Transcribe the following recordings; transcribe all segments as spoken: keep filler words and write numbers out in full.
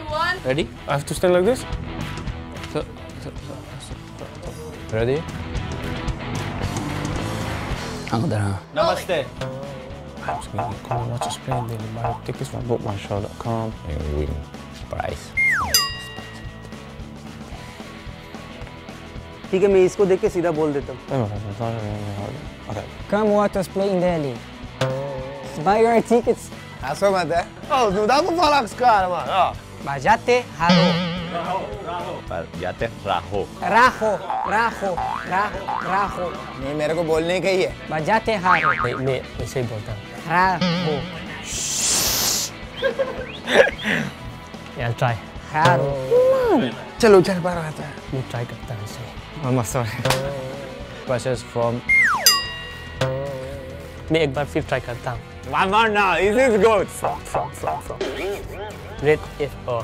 one. Ready? I have to stand like this? So, so, so, so, so. Ready? Namaste. I'm just gonna come and watch us play and then buy tickets from book my show dot com and win prize. ठीक है मैं इसको देख के सीधा बोल देता हूँ. Okay. Come watch us play in Delhi. Buy your tickets. Aso mate. Oh, nu dá pra falar com os caras, mano. Ó. Bajate Haro. Bajate Raho. Raho. Raho. Raho. Raho. नहीं मेरे को बोलने का ही है. Bajate Haro. मैं मैं ऐसे ही बोलता हूँ. Raho. Yeah, I'll try. Haro. चलो चल बाहर आता है. मैं try करता हूँ इसे. I'm sorry. Questions from. मैं एक बार फिर try करता हूँ. One more now. This is good. From from from from. Red F O.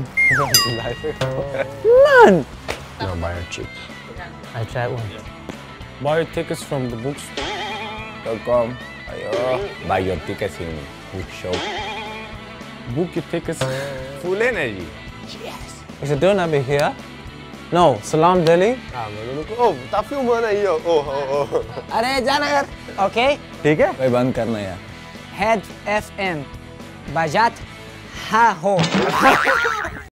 Man. No, buy your chips. I try one. Buy tickets from the books. So come. Ayo. Buy your tickets in book show. Book your tickets. Full energy. Is it done over here? No, Salam Delhi. Ah, mano. Oh, tá filmando aí, ó. Oh, oh, oh. अरे जाना यार. Okay. ठीक है? भाई बंद करना यार. Head F M. Bajat Haro.